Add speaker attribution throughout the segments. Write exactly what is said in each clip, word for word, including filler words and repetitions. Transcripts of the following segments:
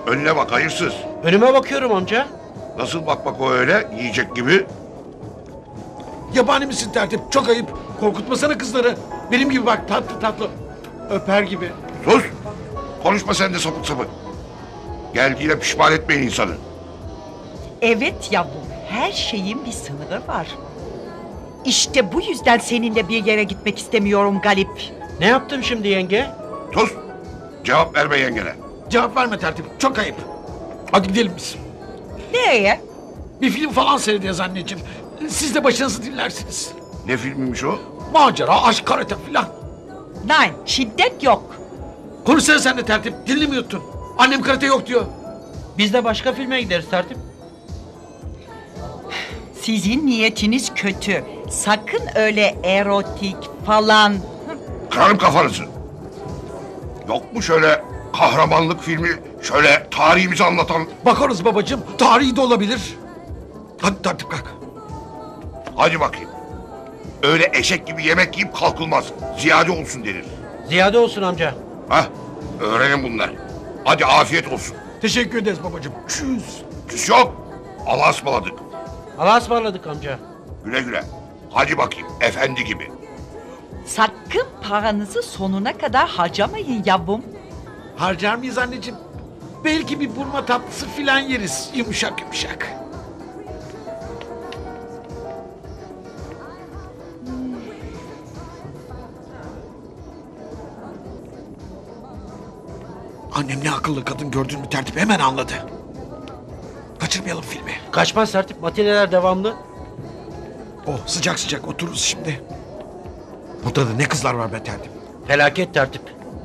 Speaker 1: Önüne bak hayırsız.
Speaker 2: Önüme bakıyorum amca.
Speaker 1: Nasıl bak bak o öyle yiyecek gibi.
Speaker 3: Yabani misin tertip? Çok ayıp. Korkutmasana kızları. Benim gibi bak tatlı tatlı. Öper gibi.
Speaker 1: Sus. Konuşma sen de sapık sapık. Geldiğine pişman etmeyin insanı.
Speaker 4: Evet yavrum, her şeyin bir sınırı var. İşte bu yüzden seninle bir yere gitmek istemiyorum Galip.
Speaker 2: Ne yaptım şimdi yenge?
Speaker 1: Sus. Cevap verme yengene.
Speaker 3: Cevap verme tertip. Çok ayıp. Hadi gidelim biz.
Speaker 4: Nereye?
Speaker 3: Bir film falan seyredeceğiz anneciğim. Siz de başınızı dinlersiniz.
Speaker 1: Ne filmiymiş o?
Speaker 3: Macera, aşk, karate filan.
Speaker 4: Nein, şiddet yok.
Speaker 3: Konuşsana sen de tertip. Dilini mi yuttun? Annem karate yok diyor.
Speaker 2: Biz de başka filme gideriz tertip.
Speaker 4: Sizin niyetiniz kötü. Sakın öyle erotik falan.
Speaker 1: Kırarım kafanızı. Yok mu şöyle kahramanlık filmi, şöyle tarihimizi anlatan?
Speaker 3: Bakarız babacığım. Tarihi de olabilir. Hadi tertip kalk.
Speaker 1: Hadi bakayım. Öyle eşek gibi yemek yiyip kalkılmaz. Ziyade olsun denir.
Speaker 2: Ziyade olsun amca.
Speaker 1: Hah, öğrenin bunlar. Hadi afiyet olsun.
Speaker 3: Teşekkür ederiz babacığım. Çüz.
Speaker 1: Küs yok. Allah'a ısmarladık.
Speaker 2: Allah'a ısmarladık amca.
Speaker 1: Güle güle. Hadi bakayım, efendi gibi.
Speaker 4: Sakın paranızı sonuna kadar harcamayın yavrum.
Speaker 3: Harcar mıyız anneciğim? Belki bir burma tatlısı filan yeriz. Yumuşak yumuşak. Annem ne akıllı kadın, gördün mü tertip, hemen anladı. Kaçırmayalım filmi.
Speaker 2: Kaçmaz tertip, matineler devamlı.
Speaker 3: Oh, sıcak sıcak otururuz şimdi. Burada da ne kızlar var be tertip.
Speaker 2: Felaket tertip.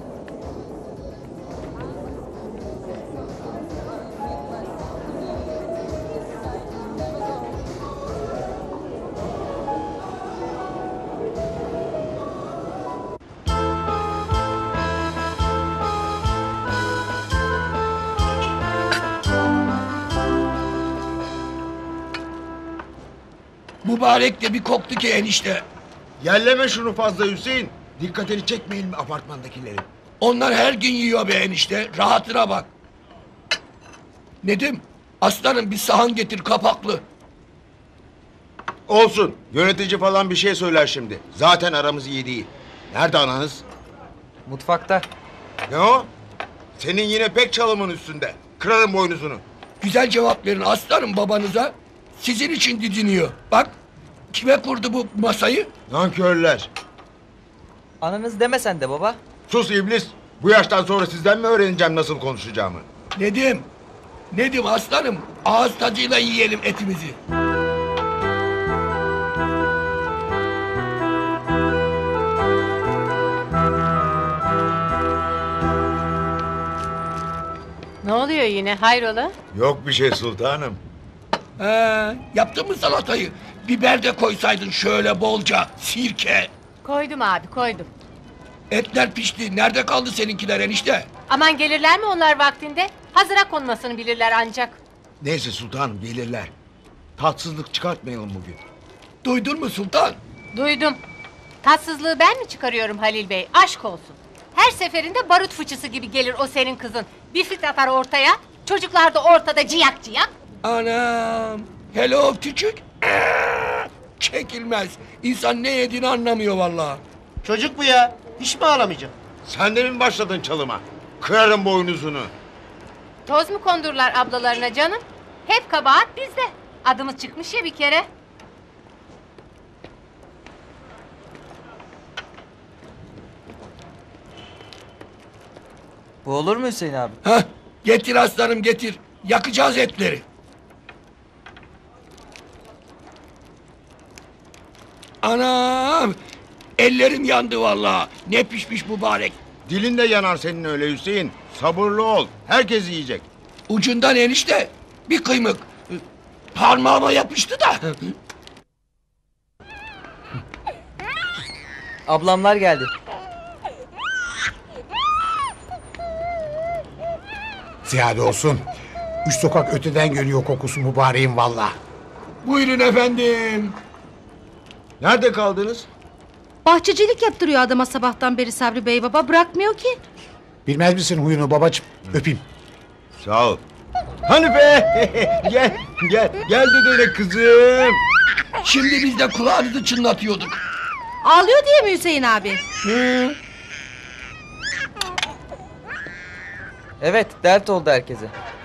Speaker 5: Mübarek de bir koktu ki enişte.
Speaker 6: Yerleme şunu fazla Hüseyin. Dikkatini çekmeyelim apartmandakilerin.
Speaker 5: Onlar her gün yiyor be enişte. Rahatına bak. Nedim, aslanım bir sahan getir kapaklı.
Speaker 6: Olsun. Yönetici falan bir şey söyler şimdi. Zaten aramız iyi değil. Nerede ananız?
Speaker 7: Mutfakta.
Speaker 6: Ne o? Senin yine pek çalımın üstünde. Kırarım boynuzunu.
Speaker 5: Güzel cevap verin aslanım babanıza. Sizin için didiniyor. Bak, kime kurdu bu masayı?
Speaker 6: Nankörler.
Speaker 7: Ananız demesen de baba.
Speaker 6: Sus iblis. Bu yaştan sonra sizden mi öğreneceğim nasıl konuşacağımı?
Speaker 5: Nedim, Nedim aslanım. Ağız tadıyla yiyelim etimizi.
Speaker 8: Ne oluyor yine, hayrola?
Speaker 6: Yok bir şey sultanım.
Speaker 5: He, yaptın mı salatayı? Biber de koysaydın şöyle bolca, sirke.
Speaker 8: Koydum abi, koydum.
Speaker 5: Etler pişti. Nerede kaldı seninkiler enişte?
Speaker 8: Aman gelirler mi onlar vaktinde? Hazıra konmasını bilirler ancak.
Speaker 6: Neyse sultanım gelirler. Tatsızlık çıkartmayalım bugün.
Speaker 5: Duydun mu sultan?
Speaker 8: Duydum. Tatsızlığı ben mi çıkarıyorum Halil Bey? Aşk olsun. Her seferinde barut fıçısı gibi gelir o senin kızın. Bir fit atar ortaya, çocuklar da ortada ciyak ciyak.
Speaker 5: Anam. Hello küçük. Aa, çekilmez. İnsan ne yediğini anlamıyor vallahi.
Speaker 9: Çocuk bu ya. Hiç mi ağlamayacak?
Speaker 6: Sen de mi başladın çalıma? Kırarım boynuzunu.
Speaker 8: Toz mu kondurlar ablalarına canım? Hep kabahat bizde. Adımız çıkmış ya bir kere.
Speaker 7: Bu olur mu Hüseyin abi?
Speaker 5: Hah, getir aslanım getir. Yakacağız etleri. Anam. Ellerim yandı vallahi. Ne pişmiş mübarek.
Speaker 6: Dilin de yanar senin öyle Hüseyin. Sabırlı ol. Herkes yiyecek.
Speaker 5: Ucundan enişte bir kıymık. Parmağıma yapıştı da.
Speaker 7: Ablamlar geldi.
Speaker 10: Ziyade olsun. Üç sokak öteden geliyor kokusu mübareğin valla.
Speaker 5: Buyurun efendim.
Speaker 6: Nerede kaldınız?
Speaker 11: Bahçecilik yaptırıyor adama sabahtan beri Sabri Bey baba, bırakmıyor ki.
Speaker 10: Bilmez misin huyunu babacığım? Öpeyim.
Speaker 6: Sağ ol. Hanife gel gel gel dedene kızım.
Speaker 5: Şimdi biz de kulağınızı çınlatıyorduk.
Speaker 11: Ağlıyor diye mi Hüseyin abi?
Speaker 5: Hı.
Speaker 7: Evet, dert oldu herkese.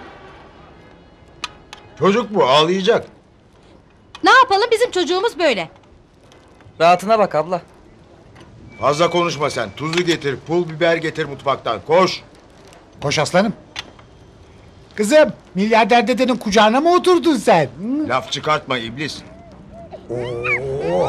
Speaker 6: Çocuk bu ağlayacak.
Speaker 11: Ne yapalım bizim çocuğumuz böyle.
Speaker 7: Rahatına bak abla.
Speaker 6: Fazla konuşma sen. Tuzu getir, pul biber getir mutfaktan. Koş.
Speaker 10: Koş aslanım. Kızım milyarder dedenin kucağına mı oturdun sen? Hı?
Speaker 6: Laf çıkartma iblis.
Speaker 10: Oo.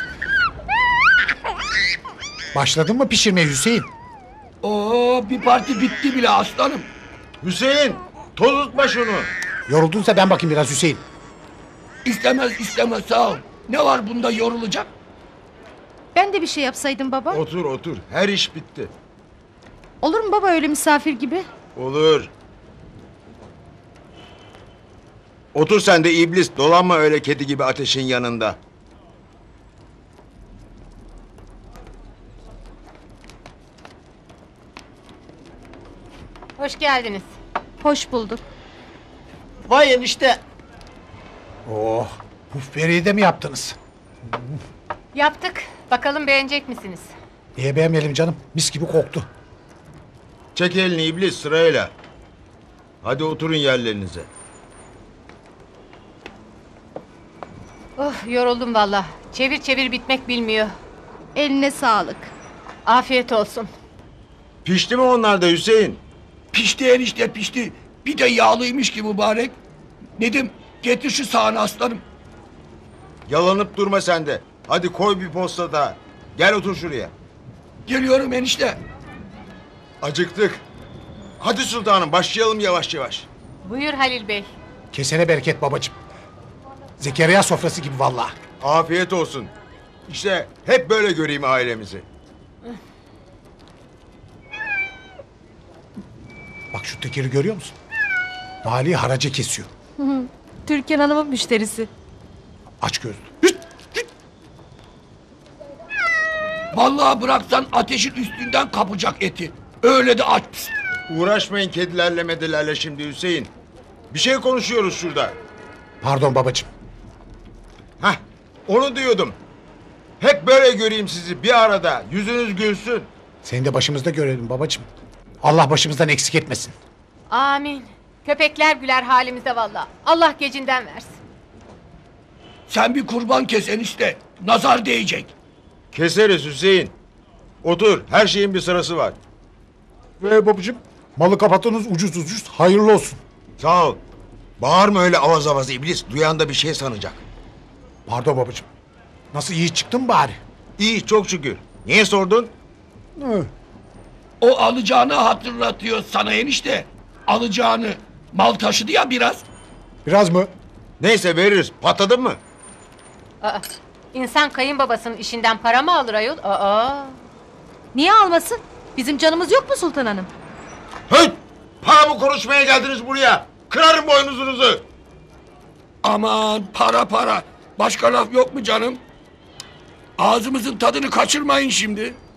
Speaker 10: Başladın mı pişirmeye Hüseyin?
Speaker 5: Oo, bir parti bitti bile aslanım.
Speaker 6: Hüseyin, tozutma şunu.
Speaker 10: Yoruldunsa ben bakayım biraz Hüseyin.
Speaker 5: İstemez istemez sağ ol. Ne var bunda yorulacak?
Speaker 11: Ben de bir şey yapsaydım baba.
Speaker 6: Otur otur. Her iş bitti.
Speaker 11: Olur mu baba öyle misafir gibi?
Speaker 6: Olur. Otur sen de iblis. Dolanma öyle kedi gibi ateşin yanında.
Speaker 8: Hoş geldiniz.
Speaker 11: Hoş bulduk.
Speaker 9: Vay enişte.
Speaker 10: Oh. Puf böreği de mi yaptınız?
Speaker 8: Yaptık. Bakalım beğenecek misiniz?
Speaker 10: Niye beğenmeyelim canım? Mis gibi koktu.
Speaker 6: Çek elini iblis sırayla. Hadi oturun yerlerinize.
Speaker 8: Oh, yoruldum valla. Çevir çevir bitmek bilmiyor.
Speaker 11: Eline sağlık.
Speaker 8: Afiyet olsun.
Speaker 6: Pişti mi onlar da Hüseyin?
Speaker 5: Pişti enişte pişti. Bir de yağlıymış ki mübarek. Nedim getir şu sağını aslanım.
Speaker 6: Yalanıp durma sen de. Hadi koy bir posta daha. Gel otur şuraya.
Speaker 5: Geliyorum enişte.
Speaker 6: Acıktık. Hadi sultanım başlayalım yavaş yavaş.
Speaker 8: Buyur Halil Bey.
Speaker 10: Kesene bereket babacığım. Zekeriya sofrası gibi vallahi.
Speaker 6: Afiyet olsun. İşte hep böyle göreyim ailemizi.
Speaker 10: Bak şu tekeri görüyor musun? Mali haraca kesiyor.
Speaker 11: Türkan Hanım'ın müşterisi.
Speaker 10: Aç gözlü. Hüt!
Speaker 5: Vallahi bıraksan ateşin üstünden kapacak eti. Öyle de aç. Pist.
Speaker 6: Uğraşmayın kedilerle medilerle şimdi Hüseyin. Bir şey konuşuyoruz şurada.
Speaker 10: Pardon babacığım.
Speaker 6: Hah, onu diyordum. Hep böyle göreyim sizi bir arada. Yüzünüz gülsün.
Speaker 10: Seni de başımızda görelim babacığım. Allah başımızdan eksik etmesin.
Speaker 8: Amin. Köpekler güler halimize valla. Allah gecinden versin.
Speaker 5: Sen bir kurban kes enişte. Nazar değecek.
Speaker 6: Keseriz Hüseyin. Otur, her şeyin bir sırası var.
Speaker 10: Ve babacığım malı kapatınız ucuz ucuz hayırlı olsun.
Speaker 6: Sağ ol. Bağırma öyle avaz avaz iblis. Duyan da bir şey sanacak.
Speaker 10: Pardon babacığım. Nasıl iyi çıktın bari?
Speaker 6: İyi, çok şükür. Niye sordun?
Speaker 10: Hı.
Speaker 5: O alacağını hatırlatıyor sana enişte. Alacağını. Mal taşıdı ya biraz.
Speaker 10: Biraz mı?
Speaker 6: Neyse veririz. Patladın mı?
Speaker 8: Aa, insan kayınbabasının işinden para mı alır ayol? Aa.
Speaker 11: Niye almasın? Bizim canımız yok mu Sultan Hanım?
Speaker 6: Hıt! Para mı konuşmaya geldiniz buraya? Kırarım boynuzunuzu.
Speaker 5: Aman para para. Başka laf yok mu canım? Ağzımızın tadını kaçırmayın şimdi.